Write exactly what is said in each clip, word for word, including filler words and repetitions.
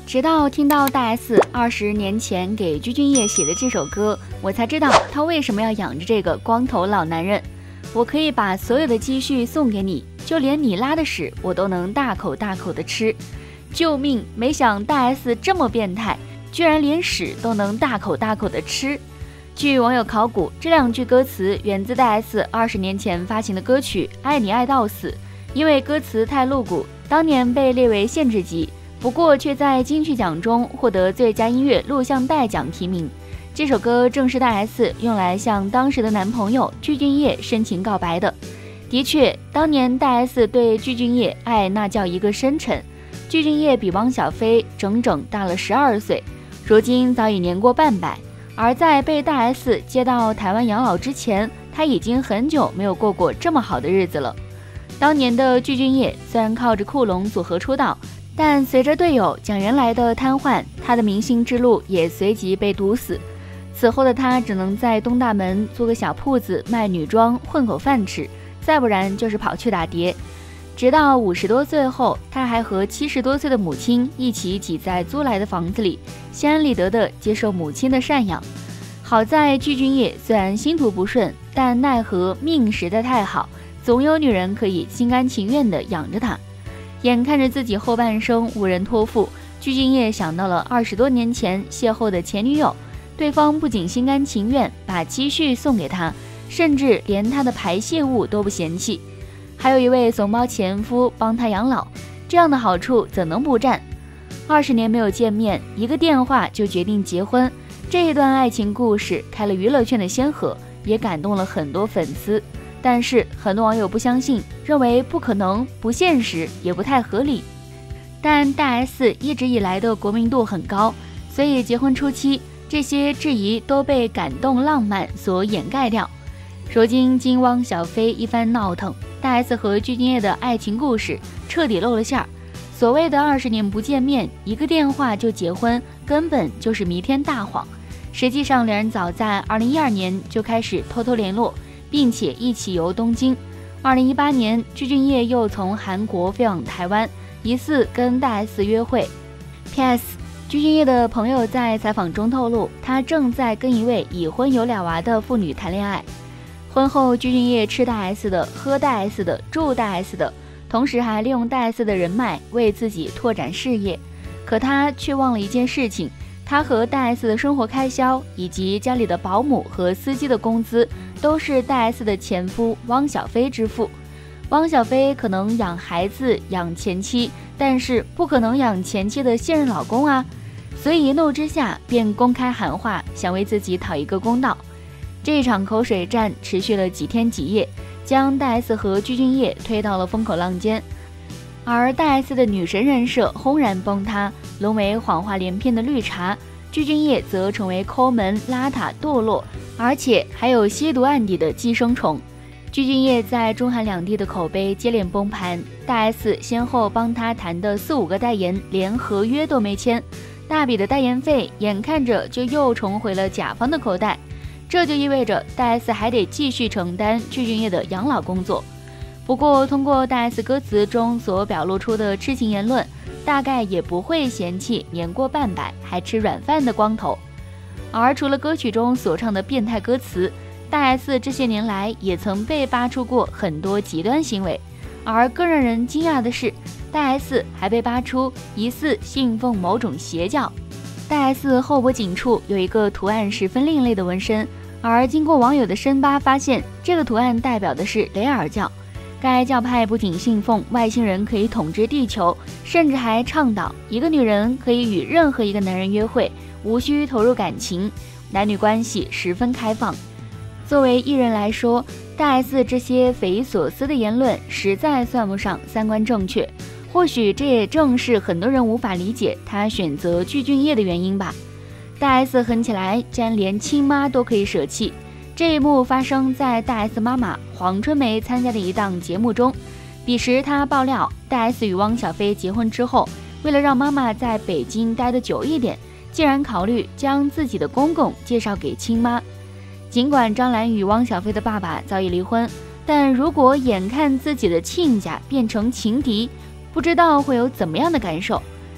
直到听到大 S 二十年前给具俊晔写的这首歌，我才知道他为什么要养着这个光头老男人。我可以把所有的积蓄送给你，就连你拉的屎我都能大口大口的吃。救命！没想大 S 这么变态，居然连屎都能大口大口的吃。据网友考古，这两句歌词源自大 S 二十年前发行的歌曲《爱你爱到死》，因为歌词太露骨，当年被列为限制级。不过却在金曲奖中获得最佳音乐录像带奖提名。这首歌正是大 S 用来向当时的男朋友具俊晔深情告白的。的确，当年大 S 对具俊晔爱那叫一个深沉。具俊晔比汪小菲整整大了十二岁，如今早已年过半百。而在被大 S 接到台湾养老之前，他已经很久没有过过这么好的日子了。当年的具俊晔虽然靠着酷龙组合出道，但随着队友蒋元来的瘫痪，他的明星之路也随即被堵死。此后的他只能在东大门租个小铺子卖女装混口饭吃，再不然就是跑去打碟。直到五十多岁后，他还和七十多岁的母亲一起挤在租来的房子里，心安理得地接受母亲的赡养。好在具俊晔虽然星途不顺，但奈何命实在太好，总有女人可以心甘情愿地养着他。眼看着自己后半生无人托付，具俊晔想到了二十多年前邂逅的前女友，对方不仅心甘情愿把积蓄送给他，甚至连他的排泄物都不嫌弃，还有一位怂包前夫帮他养老，这样的好处怎能不占？二十年没有见面，一个电话就决定结婚，这一段爱情故事开了娱乐圈的先河，也感动了很多粉丝。但是很多网友不相信，认为不可能、不现实，也不太合理。但大 S 一直以来的国民度很高，所以结婚初期这些质疑都被感动浪漫所掩盖掉。如今经汪小菲一番闹腾，大 S 和具俊晔的爱情故事彻底露了馅儿。所谓的二十年不见面，一个电话就结婚，根本就是弥天大谎。实际上两人早在二零一二年就开始偷偷联络，并且一起游东京。二零一八年，具俊晔又从韩国飞往台湾，疑似跟大 S 约会。P S 具俊晔的朋友在采访中透露，他正在跟一位已婚有俩娃的妇女谈恋爱。婚后，具俊晔吃大 S 的，喝大 S 的，住大 S 的，同时还利用大 S 的人脉为自己拓展事业。可他却忘了一件事情，他和大 S 的生活开销以及家里的保姆和司机的工资都是大 S 的前夫汪小菲支付。汪小菲可能养孩子养前妻，但是不可能养前妻的现任老公啊，所以一怒之下便公开喊话，想为自己讨一个公道。这场口水战持续了几天几夜，将大 S 和具俊晔推到了风口浪尖。而大 S 的女神人设轰然崩塌，沦为谎话连篇的绿茶，具俊晔则成为抠门邋遢堕落，而且还有吸毒案底的寄生虫。具俊晔在中韩两地的口碑接连崩盘，大 S 先后帮他谈的四五个代言连合约都没签，大笔的代言费眼看着就又重回了甲方的口袋。这就意味着大 S 还得继续承担具俊晔的养老工作。不过通过大 S 歌词中所表露出的痴情言论，大概也不会嫌弃年过半百还吃软饭的光头。而除了歌曲中所唱的变态歌词，大 S 这些年来也曾被扒出过很多极端行为。而更让人惊讶的是，大 S 还被扒出疑似信奉某种邪教。大 S 后脖颈处有一个图案十分另类的纹身，而经过网友的深扒发现，这个图案代表的是雷尔教。该教派不仅信奉外星人可以统治地球，甚至还倡导一个女人可以与任何一个男人约会，无需投入感情，男女关系十分开放。作为艺人来说，大 S 这些匪夷所思的言论实在算不上三观正确。或许这也正是很多人无法理解他选择具俊晔的原因吧。大 S 狠起来竟然连亲妈都可以舍弃，这一幕发生在大 S 妈妈黄春梅参加的一档节目中。彼时她爆料，大 S 与汪小菲结婚之后，为了让妈妈在北京待得久一点，竟然考虑将自己的公公介绍给亲妈。尽管张兰与汪小菲的爸爸早已离婚，但如果眼看自己的亲家变成情敌，不知道会有怎么样的感受。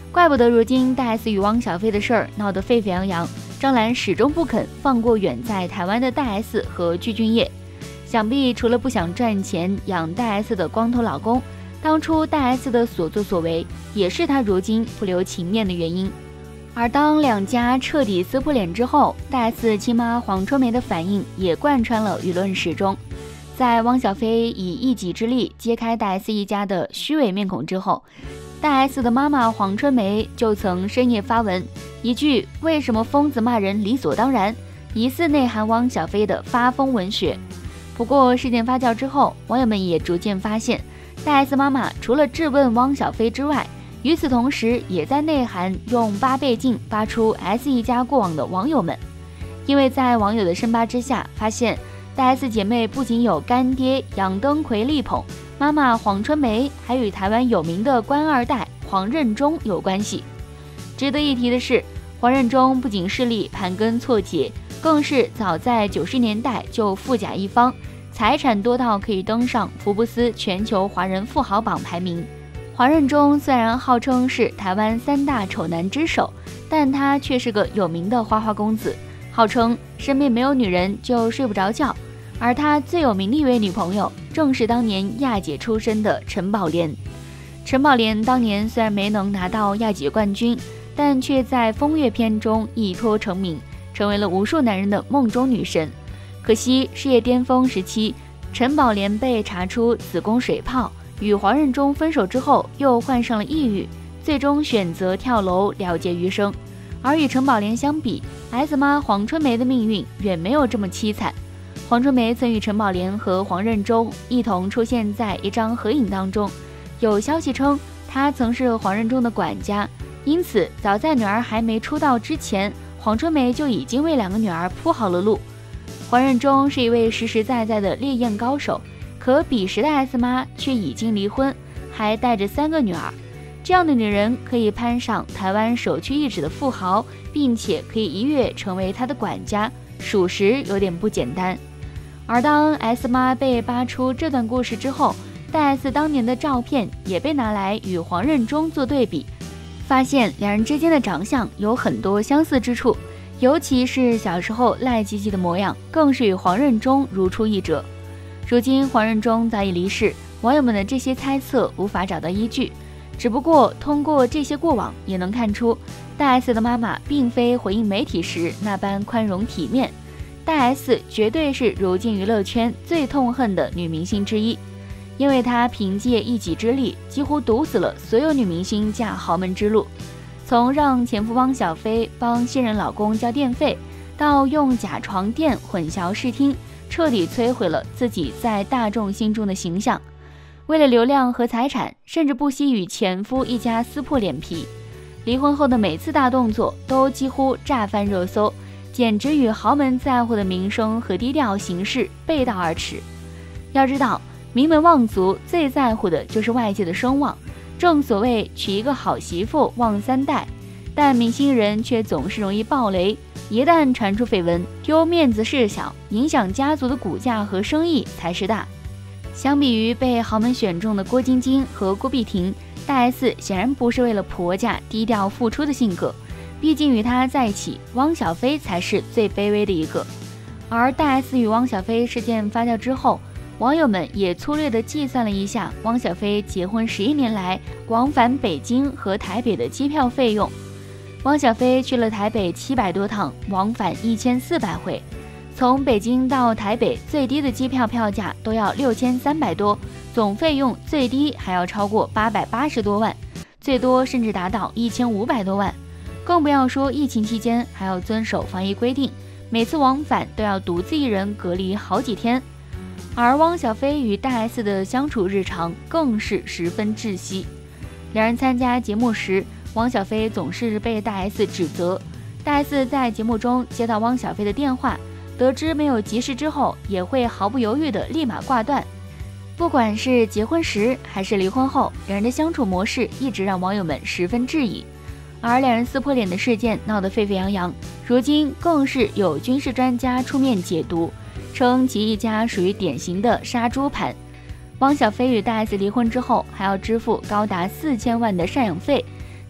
怪不得如今大 S 与汪小菲的事儿闹得沸沸扬扬，张兰始终不肯放过远在台湾的大 S 和具俊晔。想必除了不想赚钱养大 S 的光头老公，当初大 S 的所作所为也是她如今不留情面的原因。而当两家彻底撕破脸之后，大 S 亲妈黄春梅的反应也贯穿了舆论始终。在汪小菲以一己之力揭开大 S 一家的虚伪面孔之后，大 S 的妈妈黄春梅就曾深夜发文，一句为什么疯子骂人理所当然，疑似内涵汪小菲的发疯文学。不过事件发酵之后，网友们也逐渐发现，大 S 妈妈除了质问汪小菲之外，与此同时也在内涵用八倍镜扒出 S 一家过往的网友们。因为在网友的深扒之下，发现大 S 姐妹不仅有干爹杨登魁力捧，妈妈黄春梅还与台湾有名的官二代黄任中有关系。值得一提的是，黄任中不仅势力盘根错节，更是早在九十年代就富甲一方，财产多到可以登上福布斯全球华人富豪榜排名。黄任中虽然号称是台湾三大丑男之首，但他却是个有名的花花公子，号称身边没有女人就睡不着觉。而他最有名的一位女朋友，正是当年亚姐出身的陈宝莲。陈宝莲当年虽然没能拿到亚姐冠军，但却在风月篇中一脱成名，成为了无数男人的梦中女神。可惜事业巅峰时期，陈宝莲被查出子宫水泡，与黄任中分手之后又患上了抑郁，最终选择跳楼了结余生。而与陈宝莲相比， S 妈黄春梅的命运远没有这么凄惨。黄春梅曾与陈宝莲和黄任中一同出现在一张合影当中，有消息称她曾是黄任中的管家，因此早在女儿还没出道之前，黄春梅就已经为两个女儿铺好了路。黄任中是一位实实在在的烈焰高手，可彼时的 S 妈却已经离婚，还带着三个女儿。这样的女人可以攀上台湾首屈一指的富豪，并且可以一跃成为他的管家，属实有点不简单。而当 S 妈被扒出这段故事之后，大 S 当年的照片也被拿来与黄任中做对比，发现两人之间的长相有很多相似之处，尤其是小时候赖唧唧的模样，更是与黄任中如出一辙。如今黄任中早已离世，网友们的这些猜测无法找到依据，只不过通过这些过往也能看出，大 S 的妈妈并非回应媒体时那般宽容体面。大 S 绝对是如今娱乐圈最痛恨的女明星之一，因为她凭借一己之力几乎堵死了所有女明星嫁豪门之路。从让前夫汪小菲帮现任老公交电费，到用假床垫混淆视听，彻底摧毁了自己在大众心中的形象。为了流量和财产，甚至不惜与前夫一家撕破脸皮。离婚后的每次大动作都几乎炸翻热搜，简直与豪门在乎的名声和低调行事背道而驰。要知道，名门望族最在乎的就是外界的声望，正所谓娶一个好媳妇旺三代，但明星人却总是容易爆雷，一旦传出绯闻，丢面子是小，影响家族的股价和生意才是大。相比于被豪门选中的郭晶晶和郭碧婷，大 S 显然不是为了婆家低调付出的性格，毕竟与她在一起，汪小菲才是最卑微的一个。而大 S 与汪小菲事件发酵之后，网友们也粗略地计算了一下汪小菲结婚十一年来往返北京和台北的机票费用。汪小菲去了台北七百多趟，往返一千四百回，从北京到台北最低的机票票价都要六千三百多，总费用最低还要超过八百八十多万，最多甚至达到一千五百多万。更不要说疫情期间还要遵守防疫规定，每次往返都要独自一人隔离好几天。而汪小菲与大 S 的相处日常更是十分窒息。两人参加节目时，汪小菲总是被大 S 指责，大 S 在节目中接到汪小菲的电话，得知没有及时之后，也会毫不犹豫地立马挂断。不管是结婚时还是离婚后，两人的相处模式一直让网友们十分质疑。而两人撕破脸的事件闹得沸沸扬扬，如今更是有军事专家出面解读，称其一家属于典型的杀猪盘。汪小菲与大 S 离婚之后，还要支付高达四千万的赡养费，大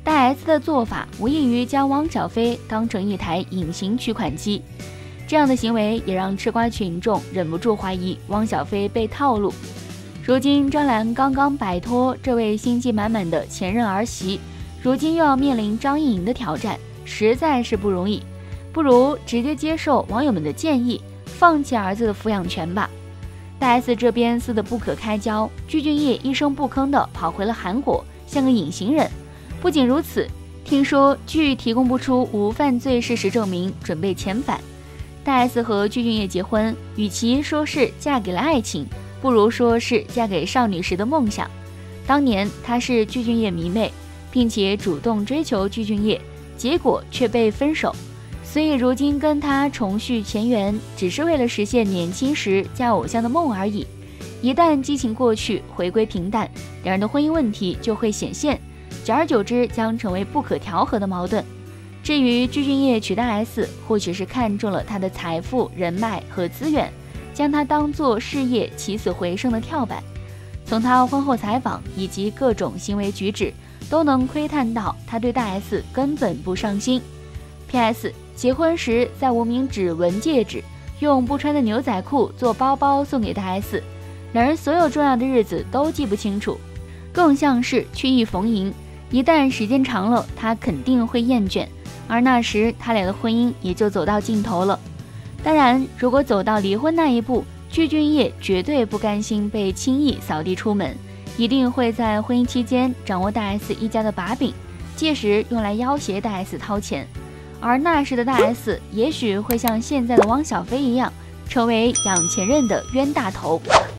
大 S 的做法无异于将汪小菲当成一台隐形取款机，这样的行为也让吃瓜群众忍不住怀疑汪小菲被套路。如今张兰刚刚摆脱这位心机满满的前任儿媳，如今又要面临张颖颖的挑战，实在是不容易。不如直接接受网友们的建议，放弃儿子的抚养权吧。大 S 这边撕得不可开交，具俊晔一声不吭地跑回了韩国，像个隐形人。不仅如此，听说具提供不出无犯罪事实证明，准备遣返。大 S 和具俊晔结婚，与其说是嫁给了爱情，不如说是嫁给少女时的梦想。当年她是具俊晔迷妹，并且主动追求具俊晔，结果却被分手。所以如今跟他重续前缘，只是为了实现年轻时嫁偶像的梦而已。一旦激情过去，回归平淡，两人的婚姻问题就会显现，久而久之将成为不可调和的矛盾。至于具俊晔娶大 S， 或许是看中了他的财富、人脉和资源，将他当作事业起死回生的跳板。从他婚后采访以及各种行为举止，都能窥探到他对大 S 根本不上心。P S 结婚时在无名指纹戒指，用不穿的牛仔裤做包包送给大 S， 两人所有重要的日子都记不清楚，更像是曲意逢迎。一旦时间长了，他肯定会厌倦，而那时他俩的婚姻也就走到尽头了。当然，如果走到离婚那一步，具俊晔绝对不甘心被轻易扫地出门，一定会在婚姻期间掌握大 S 一家的把柄，届时用来要挟大 S 掏钱。而那时的大 S 也许会像现在的汪小菲一样，成为养前任的冤大头。